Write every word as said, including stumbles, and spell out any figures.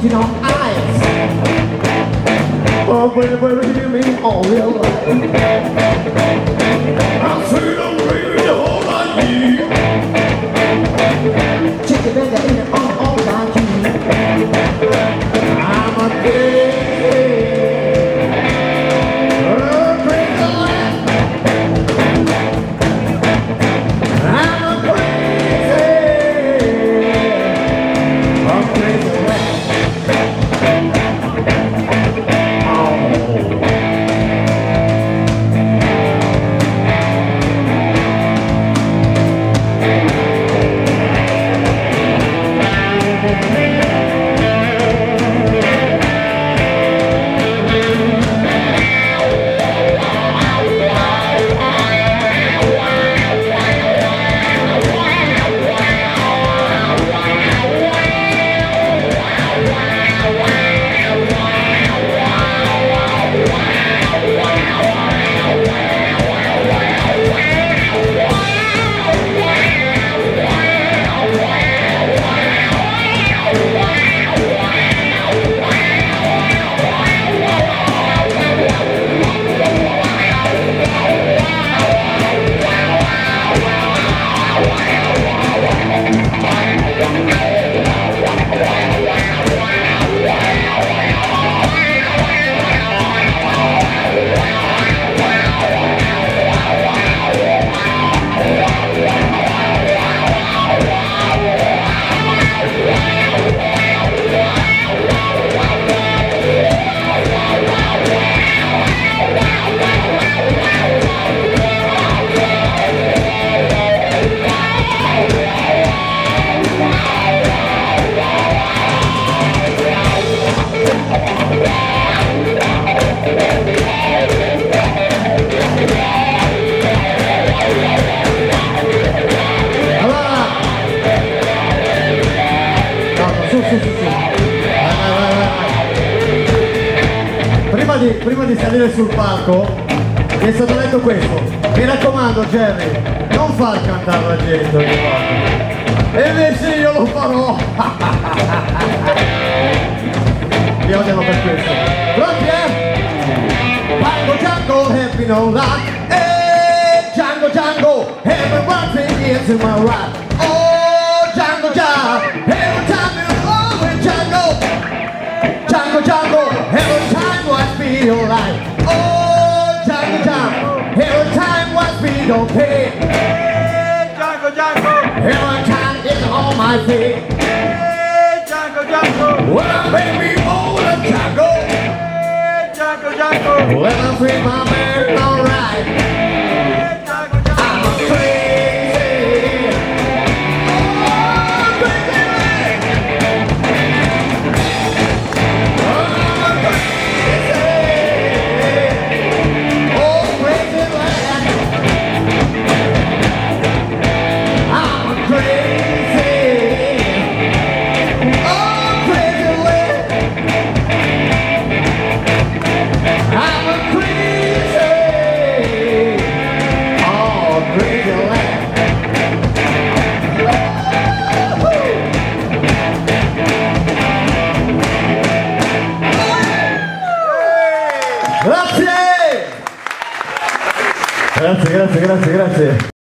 in our eyes. Oh, baby, baby, give me all your life. I'm freedom, baby, all I need. Check it back in and on all that you need. I'm a crazy, oh, crazy man. I'm a crazy, I'm crazy man. Prima di, prima di salire sul palco mi è stato detto questo: mi raccomando Jerry, non far cantare la gente ogni volta. E invece io lo farò. Mi odiano per questo. Pronti, eh? Django Django, happy no luck. Hey, Django Django, everyone's into my ride. Oh, Django Django, every time you go with Django. Django Django, every time what feel like. Oh, Django Django, every time what we don't pay. Hey, Django Django, every time it's on my feet. Hey, Django Django, well, baby, oh, the Django. Hey, Django Django, Well, I'm free, my man, alright.